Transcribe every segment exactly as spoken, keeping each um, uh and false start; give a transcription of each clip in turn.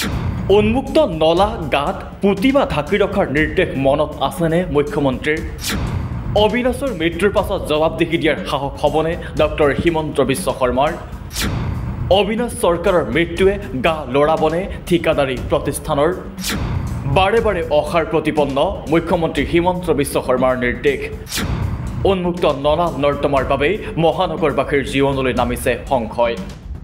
উন্মুক্ত নলা গাঁত পুতি বা ঢাকি ৰখাৰ নিৰ্দেশ মনত আছেনে মুখ্যমন্ত্ৰীৰ? অবিনাশৰ মৃত্যুৰ পাছত জবাবদিহি দিয়াৰ সাহস হ'বনে ডক্টৰ হিমন্ত বিশ্ব শৰ্মাৰ? অবিনাশ চৰকাৰৰ মৃত্যুৱে গা লৰাবনে ঠিকাদাৰী প্ৰতিষ্ঠানৰ? বাৰে বাৰে অসাৰ প্ৰতিপন্ন মুখ্যমন্ত্ৰী হিমন্ত বিশ্ব শৰ্মাৰ নিৰ্দেশ। উন্মুক্ত নলা নৰ্দমাৰ বাবেই মহানগৰবাসীৰ জীৱনলৈ নামিছে সংশয়।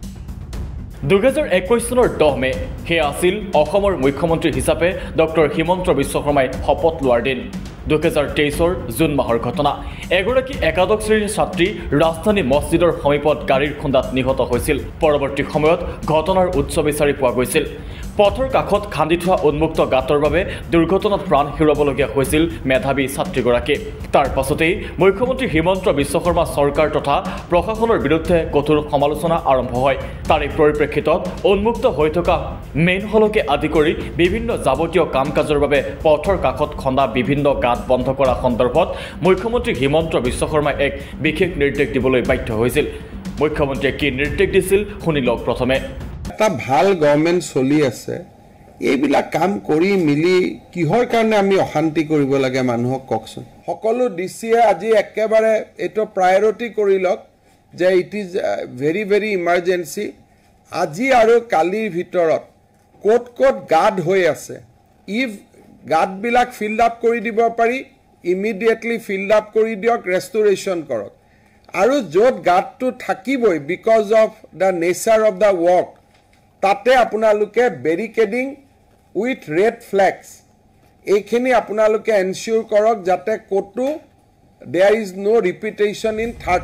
দুহেজাৰ একৈছ চনৰ দহ মে সেয়া আছিল অসমৰ মুখ্যমন্ত্ৰী হিচাপে ডক্টৰ হিমন্ত বিশ্ব শৰ্মাই শপত লোৱাৰ দিন। দুহেজাৰ তেইছৰ জুন মাহৰ ঘটনা। এগৰাকী একাদশ শ্ৰেণীৰ ছাত্ৰী ৰাজধানী মছজিদৰ সমীপত গাড়ীৰ খুন্দাত নিহত হৈছিল। পৰৱৰ্তী সময়ত ঘটনাৰ উৎস বিচাৰি পোৱা গৈছিল। পথৰ কাষত খান্দি থোৱা উন্মুক্ত গাঁতৰ বাবে দুৰ্ঘটনাত প্ৰাণ হেৰুৱাবলগীয়া হৈছিল মেধাৱী ছাত্ৰীগৰাকী। তাৰ পাছতেই মুখ্যমন্ত্ৰী হিমন্ত বিশ্ব শৰ্মা চৰকাৰ তথা প্ৰশাসনৰ বিৰুদ্ধে কঠোৰ সমালোচনা আৰম্ভ হয়। তাৰে পৰিপ্ৰেক্ষিতত উন্মুক্ত হৈ থকা মেইন হলকে আদি কৰি বিভিন্ন যাৱতীয় কাম কাজৰ বাবে পথৰ কাষত খন্দা বিভিন্ন গাঁত বন্ধ কৰা সন্দৰ্ভত মুখ্যমন্ত্ৰী হিমন্ত বিশ্ব শৰ্মাই এক বিশেষ নিৰ্দেশ দিবলৈ বাধ্য হৈছিল। মুখ্যমন্ত্ৰীয়ে কি নিৰ্দেশ দিছিল শুনি লওক। প্ৰথমে এটা ভাল গভৰ্ণমেণ্ট চলি আছে, এইবিলাক কাম কৰি মিলি কিহৰ কাৰণে আমি অশান্তি কৰিব লাগে মানুহক কওকচোন। সকলো ডি চিয়ে আজি একেবাৰে এইটো প্ৰায়ৰিটি কৰি লওক যে it is very very emergency. আজি আৰু কালিৰ ভিতৰত ক'ত ক'ত গাঁত হৈ আছে, ইফ গাঁতবিলাক ফিল্ড আপ কৰি দিব পাৰি ইমিডিয়েটলি ফিল্ড আপ কৰি দিয়ক, ৰেষ্টৰেশ্যন কৰক। আৰু য'ত গাঁতটো থাকিবই because of the nature of the work, তাতে আপোনালোকে বেৰিকেডিং উইথ ৰেড ফ্লেগছ এইখিনি আপোনালোকে এনচিয়ৰ কৰক যাতে ক'তো there is no' repetition in third.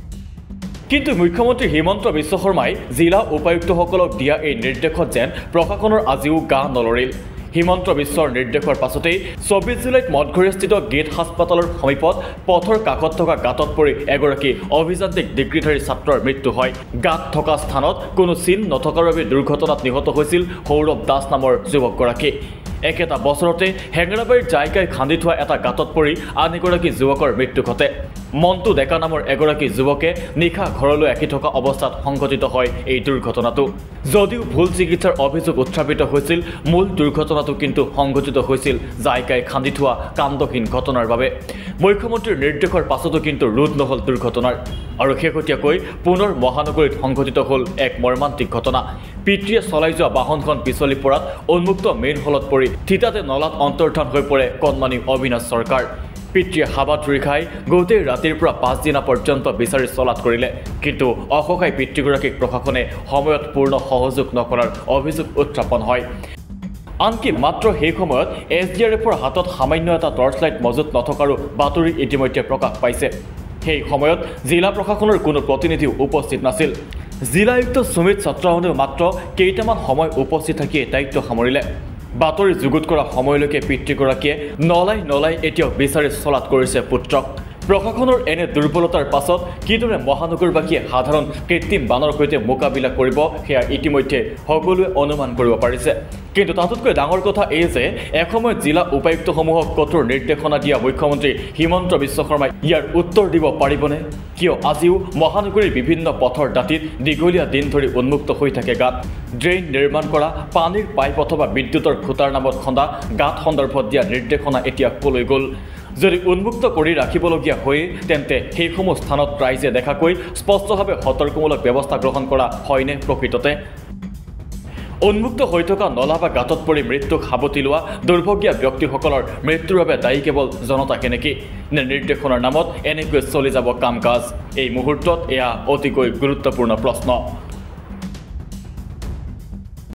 কিন্তু মুখ্যমন্ত্ৰী হিমন্ত বিশ্ব শৰ্মাই জিলা উপায়ুক্তসকলক দিয়া এই নিৰ্দেশত যেন প্ৰশাসনৰ আজিও গা নলৰিল। হিমন্ত বিশ্বৰ নিৰ্দেশৰ পাছতেই চৌবিছ জুলাইত মঠঘৰীয়াস্থিত গেট হাস্পতালৰ সমীপত পথৰ কাষত থকা গাঁতত পৰি এগৰাকী অভিযান্ত্ৰিক ডিগ্ৰীধাৰী ছাত্ৰৰ মৃত্যু হয়। গাঁত থকা স্থানত কোনো চিন নথকাৰ বাবে দুৰ্ঘটনাত নিহত হৈছিল সৌৰভ দাস নামৰ যুৱকগৰাকী। একেটা বছৰতে হেঙেৰাবাৰীৰ জাইকাই খান্দি থোৱা এটা গাঁতত পৰি আন এগৰাকী যুৱকৰ মৃত্যু ঘটে। মণ্টু ডেকা নামৰ এগৰাকী যুৱকে নিশা ঘৰলৈ আহি থকা অৱস্থাত সংঘটিত হয় এই দুৰ্ঘটনাটো। যদিও ভুল চিকিৎসাৰ অভিযোগ উত্থাপিত হৈছিল, মূল দুৰ্ঘটনাটো কিন্তু সংঘটিত হৈছিল জাইকাই খান্দি থোৱা কাণ্ডহীন ঘটনাৰ বাবে। মুখ্যমন্ত্ৰীৰ নিৰ্দেশৰ পাছতো কিন্তু ৰোধ নহ'ল দুৰ্ঘটনাৰ। আৰু শেহতীয়াকৈ পুনৰ মহানগৰীত সংঘটিত হ'ল এক মৰ্মান্তিক ঘটনা। পিতৃয়ে চলাই যোৱা বাহনখন পিছলি পৰাত উন্মুক্ত মেইন হলত পৰি থিতাতে নলাত অন্তৰ্ধান হৈ পৰে কণমানি অবিনাশ চৰকাৰ। পিতৃয়ে হাবাথুৰি খাই গোটেই ৰাতিৰ পৰা পাঁচদিনা পৰ্যন্ত বিচাৰি চলাত কৰিলে, কিন্তু অসহায় পিতৃগৰাকীক প্ৰশাসনে সময়ত পূৰ্ণ সহযোগ নকৰাৰ অভিযোগ উত্থাপন হয়। আনকি মাত্ৰ সেই সময়ত এছ ডি আৰ এফৰ হাতত সামান্য এটা টৰ্চ লাইট মজুত নথকাৰো বাতৰি ইতিমধ্যে প্ৰকাশ পাইছে। সেই সময়ত জিলা প্ৰশাসনৰ কোনো প্ৰতিনিধিও উপস্থিত নাছিল। জিলা আয়ুক্ত সুমিত চট্টোপাধ্যায়েও মাত্ৰ কেইটামান সময় উপস্থিত থাকিয়ে দায়িত্ব সামৰিলে। বাতৰি যুগুত কৰা সময়লৈকে পিতৃগৰাকীয়ে নলাই নলাই এতিয়াও বিচাৰি চলাত কৰিছে পুত্ৰক। প্ৰশাসনৰ এনে দুৰ্বলতাৰ পাছত কিদৰে মহানগৰবাসীয়ে সাধাৰণ কৃত্ৰিম বানৰ সৈতে মোকাবিলা কৰিব সেয়া ইতিমধ্যে সকলোৱে অনুমান কৰিব পাৰিছে। কিন্তু তাতোতকৈ ডাঙৰ কথা এই যে এসময়ত জিলা উপায়ুক্তসমূহক কঠোৰ নিৰ্দেশনা দিয়া মুখ্যমন্ত্ৰী হিমন্ত বিশ্ব শৰ্মাই ইয়াৰ উত্তৰ দিব পাৰিবনে? কিয় আজিও মহানগৰীৰ বিভিন্ন পথৰ দাঁতিত দীঘলীয়া দিন ধৰি উন্মুক্ত হৈ থাকে গাঁত? ড্ৰেইন নিৰ্মাণ কৰা, পানীৰ পাইপ অথবা বিদ্যুতৰ খুঁটাৰ নামত খন্দা গাঁত সন্দৰ্ভত দিয়া নিৰ্দেশনা এতিয়া কলৈ গ'ল? যদি উন্মুক্ত কৰি ৰাখিবলগীয়া হয় তেন্তে সেইসমূহ স্থানত ৰাইজে দেখাকৈ স্পষ্টভাৱে সতৰ্কমূলক ব্যৱস্থা গ্ৰহণ কৰা হয়নে প্ৰকৃততে? উন্মুক্ত হৈ থকা নলা বা গাঁতত পৰি মৃত্যুক সাৱটি লোৱা দুৰ্ভগীয়া ব্যক্তিসকলৰ মৃত্যুৰ বাবে দায়ী কেৱল জনতাকে নেকি? নে নিৰ্দেশনাৰ নামত এনেকৈ চলি যাব কাম কাজ? এই মুহূৰ্তত এয়া অতিকৈ গুৰুত্বপূৰ্ণ প্ৰশ্ন।